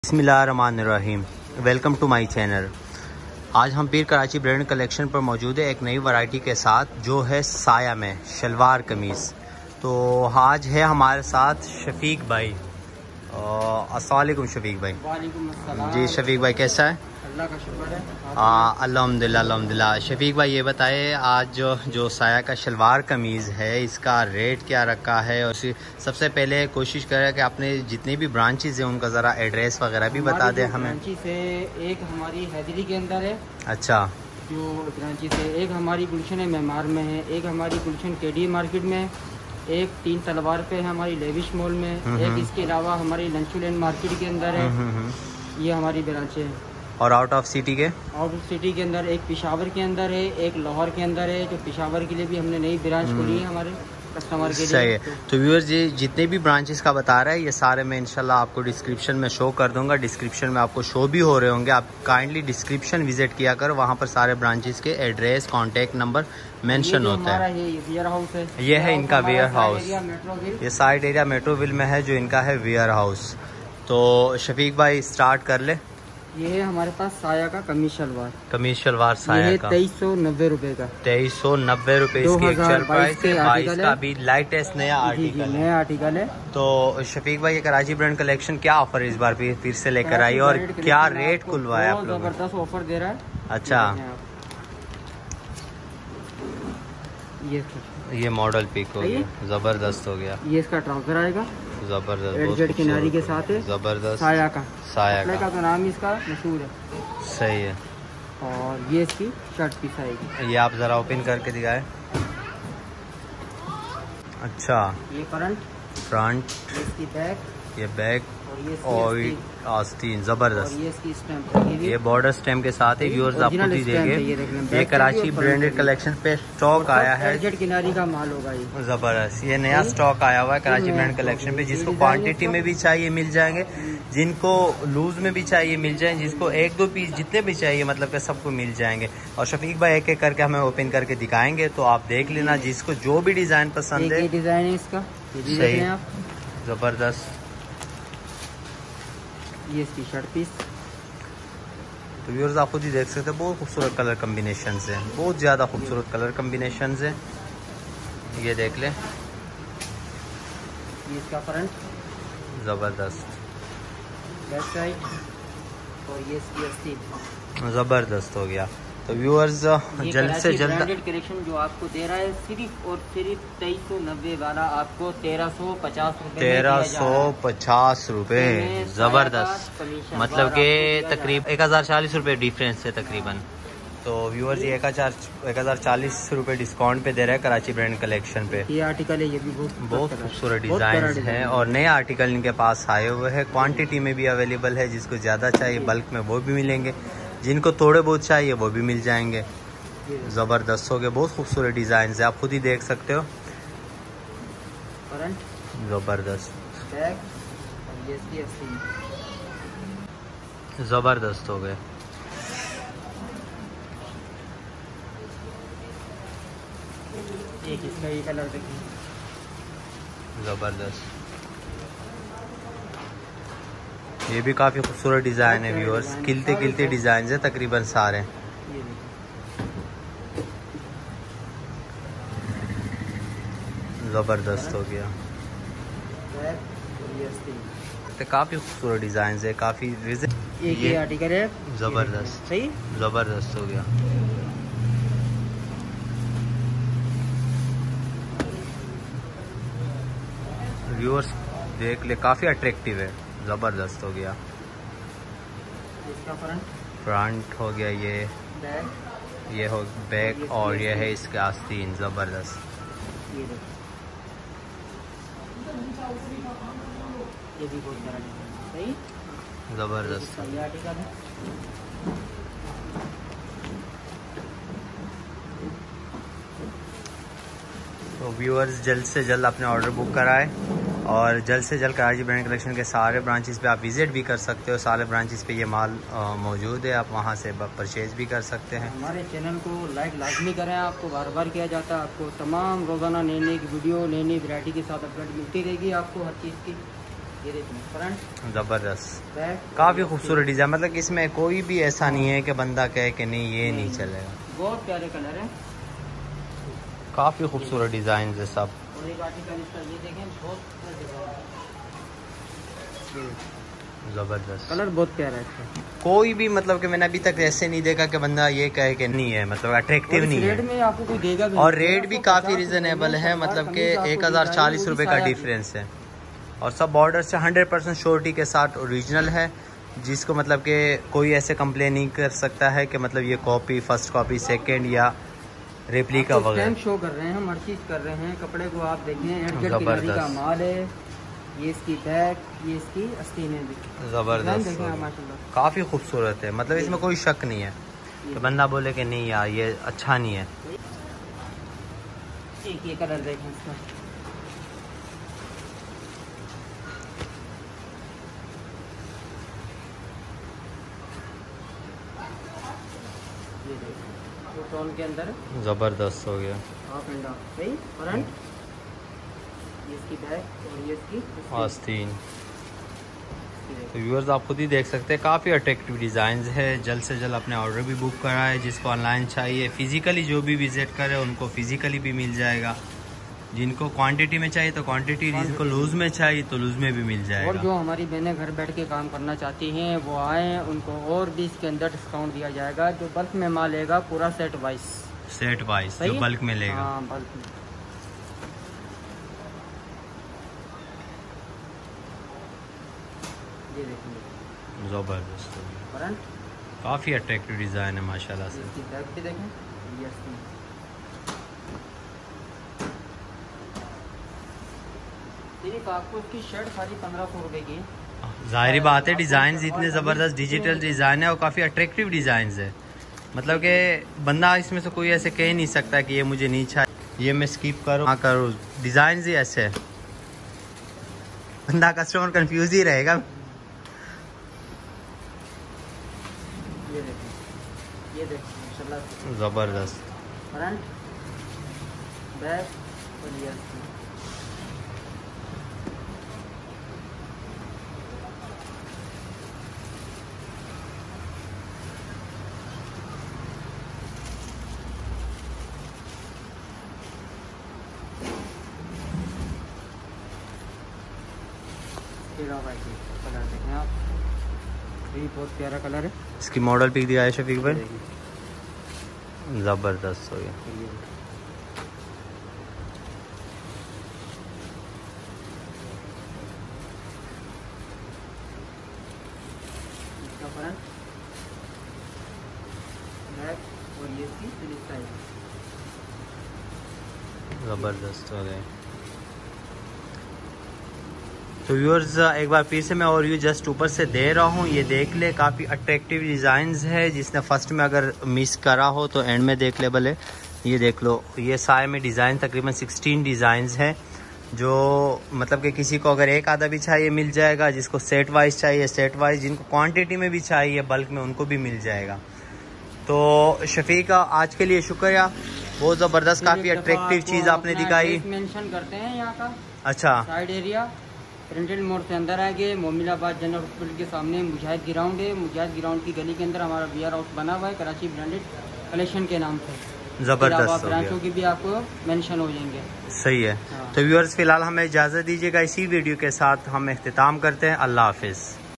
बिस्मिल्लाहिर्रहमानिर्रहीम। Welcome to my channel. आज हम पीर कराची ब्रांड कलेक्शन पर मौजूद है एक नई वैरायटी के साथ, जो है साया में शलवार कमीज़। तो आज है हमारे साथ शफीक भाई। अस्सलाम वालेकुम शफीक भाई। वालेकुम अस्सलाम। जी शफीक भाई, कैसा है? अल्लाह का शुक्र है। अल्हम्दुलिल्लाह अल्हम्दुलिल्लाह। शफीक भाई ये बताए, आज जो साया का शलवार कमीज़ है इसका रेट क्या रखा है, और सबसे पहले कोशिश करें कि आपने जितनी भी ब्रांचेज़ हैं उनका ज़रा एड्रेस वगैरह भी बता दें हमें। ब्रांचेस है, एक हमारी हैदरी के अंदर है। अच्छा। जो ब्रांचेस है, एक हमारी गुलशन है मेमार में है, एक हमारी गुलशन केडी मार्केट में, एक तीन तलवार पे है हमारी लेविश मॉल में, एक इसके अलावा हमारी लंचुलैंड मार्केट के अंदर है। ये हमारी ब्रांचें हैं। और आउट ऑफ सिटी के? आउट ऑफ सिटी के अंदर एक पेशावर के अंदर है, एक लाहौर के अंदर है। जो पेशावर के लिए भी हमने नई ब्रांच खोली है हमारे कस्टमर के लिए। सही है। तो व्यूअर्स जी जितने भी ब्रांचेस का बता रहा है ये सारे मैं इंशाल्लाह आपको डिस्क्रिप्शन में शो कर दूंगा। डिस्क्रिप्शन में आपको शो भी हो रहे होंगे, आप काइंडली डिस्क्रिप्शन विजिट किया कर, वहाँ पर सारे ब्रांचेस के एड्रेस कॉन्टेक्ट नंबर मेंशन होता है। वेयर हाउस है, ये है इनका वेयर हाउस। मेट्रोविल। ये साइड एरिया मेट्रोविल में है जो इनका है वेयर हाउस। तो शफीक भाई स्टार्ट कर ले। ये है हमारे पास साया का कमीज शलवार। कमीज शलवार साया का 2390 रुपए का। 2390 रुपए इसकी एक्चुअल प्राइस है। 22 का अभी लेटेस्ट नया आर्टिकल है। नया आर्टिकल है। तो शफीक भाई ये कराची ब्रांड कलेक्शन क्या ऑफर इस बार फिर से लेकर आई, और क्या रेट खुलवाया आप लोगों ने? जबरदस्त ऑफर दे रहा है। अच्छा। ये मॉडल पिक हो गया, जबरदस्त हो गया। ये इसका ट्राउजर आएगा जबरदस्त, जेड किनारी के साथ है। जबरदस्त साया का तो नाम इसका मशहूर है। सही है। और ये इसकी शर्ट पीस आएगी। ये आप जरा ओपन करके दिखाए। अच्छा, ये फ्रंट, इसकी बैक, ये बैक और आस्तीन जबरदस्त। ये इसकी स्टैम्प, ये बॉर्डर स्टैम्प के साथ ही व्यूअर्स आप खुद ही देंगे। ये कराची ब्रांडेड कलेक्शन पे स्टॉक आया है, जेड किनारी का माल होगा ये। जबरदस्त। ये नया स्टॉक आया हुआ है कराची ब्रांड कलेक्शन पे। जिसको क्वांटिटी में भी चाहिए मिल जाएंगे, जिनको लूज में भी चाहिए मिल जाएंगे, जिसको एक दो पीस जितने भी चाहिए मतलब कि सबको मिल जाएंगे। और शफीक भाई एक एक करके हमें ओपन करके दिखाएंगे, तो आप देख लेना जिसको जो भी डिजाइन पसंद है। डिजाइन है इसका, सही, जबरदस्त। ये इसकी शर्ट पीस। तो व्यूअर्स आप खुद ही देख सकते हैं, बहुत खूबसूरत कलर कम्बिनेशन है, बहुत ज़्यादा खूबसूरत कलर कम्बिनेशन है। ये देख ले, ये इसका फ्रंट ज़बरदस्त, बैक साइड, और ये इसकी आस्तीन ज़बरदस्त हो गया। तो व्यूअर्स जल्द से जल्द कलेक्शन जो आपको दे रहा है सिर्फ और सिर्फ 2390 वाला आपको 1350 रुपए 1350 रुपए। ज़बरदस्त, मतलब कि तकरीबन 1040 रुपए डिफरेंस है तकरीबन। तो व्यूअर्स ये 1040 रुपए डिस्काउंट पे दे रहा है कराची ब्रांड कलेक्शन पे। ये आर्टिकल है, ये भी बहुत खूबसूरत डिजाइन है, और नए आर्टिकल इनके पास आए हुए हैं। क्वांटिटी में भी अवेलेबल है, जिसको ज़्यादा चाहिए बल्क में वो भी मिलेंगे, जिनको थोड़े बहुत चाहिए वो भी मिल जाएंगे। ज़बरदस्त हो गए, बहुत खूबसूरत डिज़ाइन है, आप खुद ही देख सकते हो। ज़बरदस्त, ज़बरदस्त हो गए। एक इसका ये कलर देखिए, ज़बरदस्त। ये भी काफ़ी खूबसूरत डिज़ाइन है व्यूअर्स, खिलते खिलते डिज़ाइन है तकरीबन सारे। ज़बरदस्त हो गया। तो काफ़ी खूबसूरत डिज़ाइन है, काफ़ी ये आर्टिकल है, ज़बरदस्त, सही ज़बरदस्त हो गया। व्यूअर्स देख ले, काफ़ी अट्रैक्टिव है, ज़बरदस्त हो गया। इसका फ्रंट हो गया, ये हो बैक, और ये है इसके आस्तीन। ज़बरदस्त, ये भी बहुत बड़ा सही, ज़बरदस्त। तो व्यूअर्स जल्द से जल्द अपने ऑर्डर बुक कराएं, और जल्द से जल्द कराची ब्रांड कलेक्शन के सारे ब्रांचेस पे आप विज़िट भी कर सकते हो। सारे ब्रांचेस पे ये माल मौजूद है, आप वहाँ से परचेज़ भी कर सकते हैं। हमारे चैनल को लाइक लाजमी करें, आपको बार बार किया जाता है। आपको तमाम रोज़ाना नई नई वीडियो, नई नई वैरायटी के साथ अपडेट मिलती रहेगी आपको हर चीज़ की। ये देखिए फ्रंट जबरदस्त, बैक, काफी खूबसूरत डिजाइन, मतलब कि इसमें कोई भी ऐसा नहीं है कि बंदा कहे कि नहीं ये नहीं चलेगा। बहुत प्यारे कलर है, काफी खूबसूरत डिजाइन है सब। और एक आर्टिकल इसका ये देखें, बहुत जबरदस्त कलर बहुत प्यारा है इसका। कोई भी मतलब कि मैंने अभी तक ऐसे नहीं देखा कि बंदा ये कहे कि नहीं है, मतलब अट्रैक्टिव नहीं रेट में आपको कोई देगा भी और नहीं। रेट भी काफी रिजनेबल है, मतलब कि 1040 रुपए का डिफरेंस है। और सब बॉर्डर से 100% श्योरिटी के साथ ओरिजिनल है, जिसको मतलब कि कोई ऐसे कंप्लेन नहीं कर सकता है कि मतलब ये कॉपी, फर्स्ट कॉपी, सेकंड या रेप्लिका वगैरह। शो कर रहे हैं, हम हर चीज कर रहे हैं। कपड़े को आप देखें, का माल है, ये इसकी बैक, ये इसकी आस्तीन है, जबरदस्त, माशाल्लाह काफी खूबसूरत है, मतलब इसमें कोई शक नहीं है कि बंदा बोले कि नहीं यार ये अच्छा नहीं है। एक ये कलर देखें इसका, तो टोन के अंदर जबरदस्त हो गया। हाफ एंड हाफ सही, फ्रंट ये इसकी बैक और ये इसकी आस्तीन। तो व्यूअर्स आप खुद ही देख सकते हैं, काफ़ी अट्रैक्टिव डिज़ाइंस है। जल्द से जल्द अपने ऑर्डर भी बुक कराए, जिसको ऑनलाइन चाहिए फिजिकली जो भी विजिट करे उनको फिजिकली भी मिल जाएगा, जिनको क्वांटिटी में चाहिए तो क्वांटिटी, जिनको लूज में चाहिए तो लूज में भी मिल जाएगा। और जो हमारी बहनें घर बैठ के काम करना चाहती हैं वो आए, उनको और भी इसके अंदर डिस्काउंट दिया जाएगा। जो बल्क में माल लेगा पूरा सेट वाइज जो बल्क में लेगा। हाँ, बल्क में। ये देखिए जबरदस्त, फ्रंट काफ़ी अट्रैक्टिव डिज़ाइन है माशाल्लाह से। इसकी बैक भी देखें, ये इसकी सिर्फ आपको इसकी शर्ट सारी 1500 रुपए की। जाहिर बात है डिज़ाइन इतने ज़बरदस्त डिजिटल डिज़ाइन है और काफ़ी अट्रैक्टिव डिज़ाइन है, मतलब कि बंदा इसमें से कोई ऐसे कह नहीं सकता कि ये मुझे नहीं चाहिए, ये मैं स्किप करूँ हाँ करूँ। डिज़ाइन ही ऐसे है, बंदा कस्टमर कंफ्यूज ही रहेगा। ये देखिए माशाल्लाह जबरदस्त, फ्रंट बैक और ये कलर देखें आप, ये बहुत प्यारा कलर है। इसकी मॉडल पिक दिया है शफीक भाई, जबरदस्त हो गया। इसका फ्रंट बैक और ये इसकी फिनिश साइड, जबरदस्त हो गए। तो व्यूअर्स एक बार फिर से मैं और यू जस्ट ऊपर से दे रहा हूँ, ये देख ले, काफ़ी अट्रैक्टिव डिज़ाइंस है। जिसने फर्स्ट में अगर मिस करा हो तो एंड में देख ले भले। ये देख लो, ये सारे में डिज़ाइन तकरीबन 16 डिज़ाइंस है, जो मतलब कि किसी को अगर एक आधा भी चाहिए मिल जाएगा, जिसको सेट वाइज चाहिए सेट वाइज, जिनको क्वांटिटी में भी चाहिए बल्क में उनको भी मिल जाएगा। तो शफीक आज के लिए शुक्रिया, बहुत ज़बरदस्त काफ़ी अट्रैक्टिव चीज़ आपने दिखाई। मेंशन करते हैं यहाँ का, अच्छा साइड एरिया प्रिंटेड मोड से अंदर आएंगे, मोमिनाबाद जनरल हॉस्पिटल के सामने मुजाहिद ग्राउंड है। मुजाहिद ग्राउंड की गली के अंदर हमारा वेयर हाउस बना हुआ है, कराची ब्रांडेड कलेक्शन के नाम से। जबरदस्त, ब्रांचों की भी आपको मेंशन हो जाएंगे। सही है। हाँ। तो व्यूअर्स फिलहाल हमें इजाज़त दीजिएगा, इसी वीडियो के साथ हम इख्तिताम करते हैं। अल्लाह हाफिज़।